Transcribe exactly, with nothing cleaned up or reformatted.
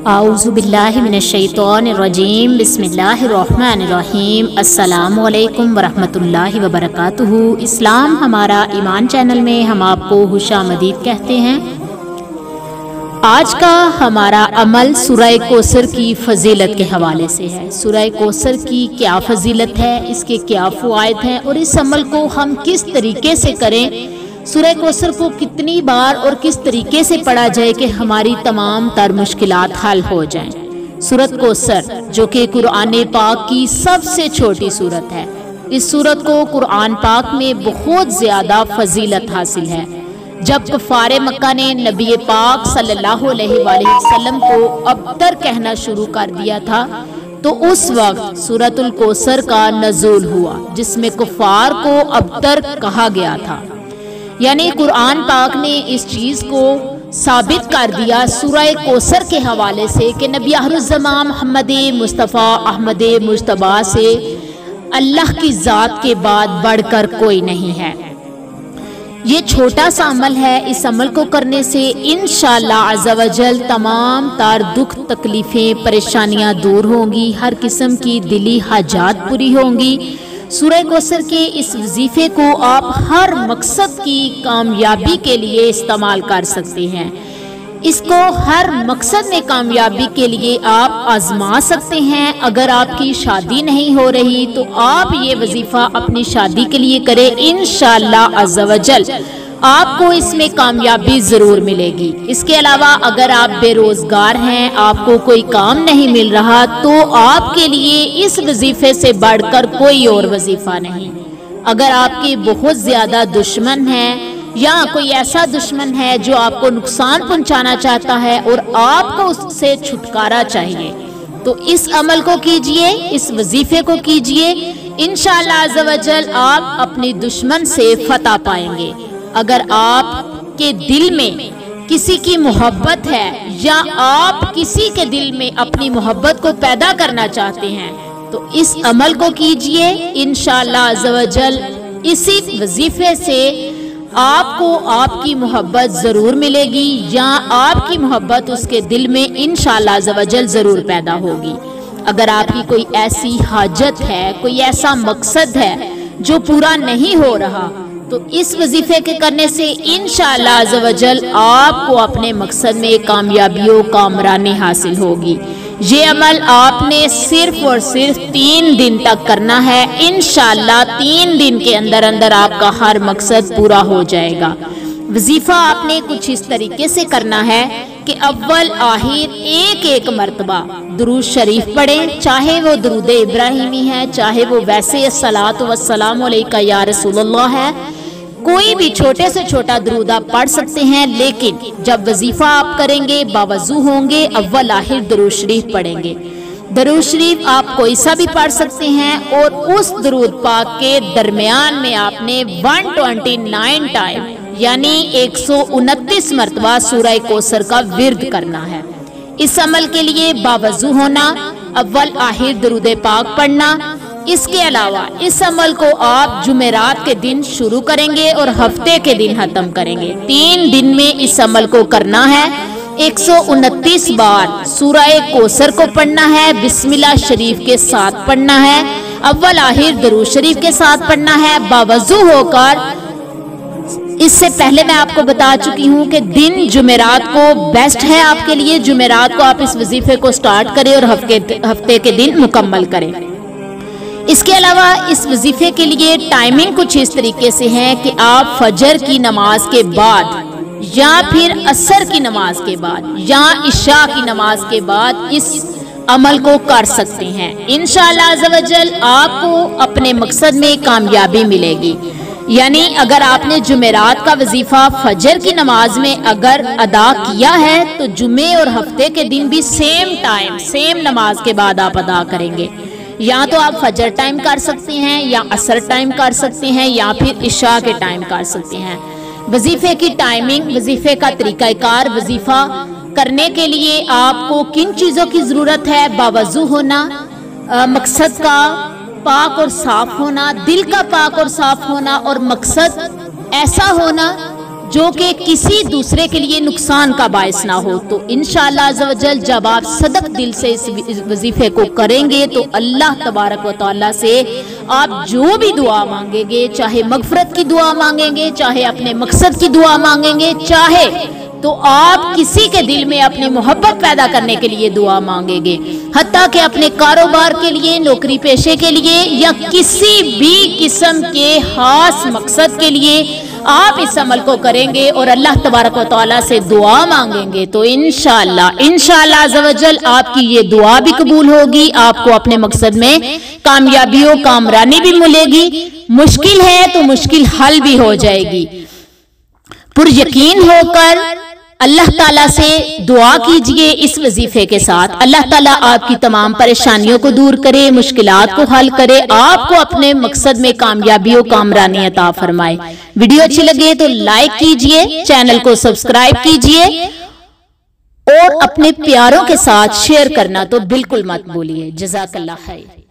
اعوذ باللہ من الشیطان الرجیم بسم اللہ الرحمن الرحیم السلام علیکم ورحمۃ اللہ وبرکاتہ۔ اسلام ہمارا ایمان چینل میں ہم آپ کو خوش آمدید کہتے ہیں۔ آج کا ہمارا عمل سورہ کوثر کی فضیلت کے حوالے سے ہے۔ سورہ کوثر کی کیا فضیلت ہے، اس کے کیا فوائد ہیں اور اس عمل کو ہم کس طریقے سے کریں، سورہ کوثر کو کتنی بار اور کس طریقے سے پڑھا جائے کہ ہماری تمام تر مشکلات حل ہو جائیں۔ سورۃ کوثر جو کہ قرآن پاک کی سب سے چھوٹی سورت ہے، اس سورت کو قرآن پاک میں بہت زیادہ فضیلت حاصل ہے۔ جب کفار مکہ نے نبی پاک صلی اللہ علیہ وآلہ وسلم کو ابتر کہنا شروع کر دیا تھا تو اس وقت سورۃ الکوثر کا نزول ہوا جس میں کفار کو ابتر کہا گیا تھا، یعنی قرآن پاک نے اس چیز کو ثابت کر دیا سورہ کوثر کے حوالے سے کہ نبی آخر الزمان محمد مصطفیٰ احمد مجتبیٰ سے اللہ کی ذات کے بعد بڑھ کر کوئی نہیں ہے۔ یہ چھوٹا سا عمل ہے، اس عمل کو کرنے سے انشاءاللہ عز و جل تمام تر دکھ تکلیفیں پریشانیاں دور ہوں گی، ہر قسم کی دلی حاجات پوری ہوں گی۔ سورہ کوثر کے اس وظیفے کو آپ ہر مقصد کی کامیابی کے لیے استعمال کر سکتے ہیں، اس کو ہر مقصد میں کامیابی کے لیے آپ آزما سکتے ہیں۔ اگر آپ کی شادی نہیں ہو رہی تو آپ یہ وظیفہ اپنی شادی کے لیے کریں، انشاءاللہ عز و جل آپ کو اس میں کامیابی ضرور ملے گی۔ اس کے علاوہ اگر آپ بے روزگار ہیں، آپ کو کوئی کام نہیں مل رہا، تو آپ کے لیے اس وظیفے سے بڑھ کر کوئی اور وظیفہ نہیں۔ اگر آپ کے بہت زیادہ دشمن ہیں یا کوئی ایسا دشمن ہے جو آپ کو نقصان پہنچانا چاہتا ہے اور آپ کو اس سے چھٹکارا چاہیے، تو اس عمل کو کیجئے، اس وظیفے کو کیجئے، انشاءاللہ عز و جل آپ اپنی دشمن سے فتح پائیں گے۔ اگر آپ کے دل میں کسی کی محبت ہے یا آپ کسی کے دل میں اپنی محبت کو پیدا کرنا چاہتے ہیں تو اس عمل کو کیجئے، انشاءاللہ عز و جل اسی وظیفے سے آپ کو آپ کی محبت ضرور ملے گی یا آپ کی محبت اس کے دل میں انشاءاللہ عز و جل ضرور پیدا ہوگی۔ اگر آپ کی کوئی ایسی حاجت ہے، کوئی ایسا مقصد ہے جو پورا نہیں ہو رہا، تو اس وظیفے کے کرنے سے انشاءاللہ عز و جل آپ کو اپنے مقصد میں کامیابی و کامرانی حاصل ہوگی۔ یہ عمل آپ نے صرف اور صرف تین دن تک کرنا ہے، انشاءاللہ تین دن کے اندر اندر آپ کا ہر مقصد پورا ہو جائے گا۔ وظیفہ آپ نے کچھ اس طریقے سے کرنا ہے کہ اول آخر ایک ایک مرتبہ درود شریف پڑھیں، چاہے وہ درود ابراہیمی ہے، چاہے وہ ویسے الصلاۃ والسلام علیکہ یا رسول اللہ ہے، کوئی بھی چھوٹے سے چھوٹا درود آپ پڑھ سکتے ہیں، لیکن جب وظیفہ آپ کریں گے باوضو ہوں گے، اول آخر درود شریف پڑھیں گے۔ درود شریف آپ کوئی سا بھی پڑھ سکتے ہیں اور اس درود پاک کے درمیان میں آپ نے ایک سو انیس ٹائم یعنی ایک سو انتیس مرتبہ سورہ کوثر کا ورد کرنا ہے۔ اس عمل کے لیے باوضو ہونا، اول آخر درود پاک پڑھنا۔ اس کے علاوہ اس عمل کو آپ جمعرات کے دن شروع کریں گے اور ہفتے کے دن ختم کریں گے۔ تین دن میں اس عمل کو کرنا ہے، ایک سو انتیس بار سورہ کوثر کو پڑھنا ہے، بسم اللہ شریف کے ساتھ پڑھنا ہے، اول آخر درود شریف کے ساتھ پڑھنا ہے باوضو ہو کر۔ اس سے پہلے میں آپ کو بتا چکی ہوں کہ دن جمعرات کو بیسٹ ہے آپ کے لیے، جمعرات کو آپ اس وظیفے کو سٹارٹ کریں اور ہفتے کے دن مکمل کریں۔ اس کے علاوہ اس وظیفے کے لیے ٹائمنگ کچھ اس طریقے سے ہے کہ آپ فجر کی نماز کے بعد یا پھر عصر کی نماز کے بعد یا عشاء کی نماز کے بعد اس عمل کو کر سکتے ہیں۔ انشاءاللہ عز و جل آپ کو اپنے مقصد میں کامیابی ملے گی۔ یعنی اگر آپ نے جمعرات کا وظیفہ فجر کی نماز میں اگر ادا کیا ہے تو جمعے اور ہفتے کے دن بھی سیم ٹائم سیم نماز کے بعد آپ ادا کریں گے، یا تو آپ فجر ٹائم کر سکتے ہیں یا عصر ٹائم کر سکتے ہیں یا پھر عشاء کے ٹائم کر سکتے ہیں۔ وظیفے کی ٹائمنگ، وظیفے کا طریقہ کار، وظیفہ کرنے کے لیے آپ کو کن چیزوں کی ضرورت ہے؟ باوضو ہونا، مقصد کا پاک اور صاف ہونا، دل کا پاک اور صاف ہونا، اور مقصد ایسا ہونا جو کہ کسی دوسرے کے لیے نقصان کا باعث نہ ہو۔ تو انشاءاللہ عز و جل جب آپ صدق دل سے اس وظیفے کو کریں گے تو اللہ تبارک و تعالیٰ سے آپ جو بھی دعا مانگیں گے، چاہے مغفرت کی دعا مانگیں گے، چاہے اپنے مقصد کی دعا مانگیں گے، چاہے تو آپ کسی کے دل میں اپنی محبت پیدا کرنے کے لیے دعا مانگیں گے، حتیٰ کہ اپنے کاروبار کے لیے، نوکری پیشے کے لیے یا کسی بھی قسم کے خاص مقصد کے لیے آپ اس عمل کو کریں گے اور اللہ تبارک و تعالیٰ سے دعا مانگیں گے تو انشاءاللہ انشاءاللہ عز و جل آپ کی یہ دعا بھی قبول ہوگی، آپ کو اپنے مقصد میں کامیابی و کامرانی بھی ملے گی، مشکل ہے تو مشکل حل بھی ہو جائے گی۔ پر یقین ہو کر اللہ تعالیٰ سے دعا کیجئے اس وظیفے کے ساتھ، اللہ تعالیٰ آپ کی تمام پریشانیوں کو دور کرے، مشکلات کو حل کرے، آپ کو اپنے مقصد میں کامیابی و کامرانی عطا فرمائے۔ ویڈیو اچھی لگے تو لائک کیجئے، چینل کو سبسکرائب کیجئے اور اپنے پیاروں کے ساتھ شیئر کرنا تو بالکل مت بھولیے۔ جزاک اللہ خیر۔